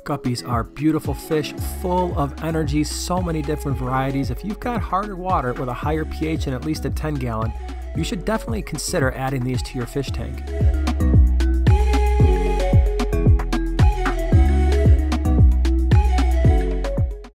Guppies are beautiful fish, full of energy, so many different varieties. If you've got harder water with a higher pH and at least a 10 gallon, you should definitely consider adding these to your fish tank.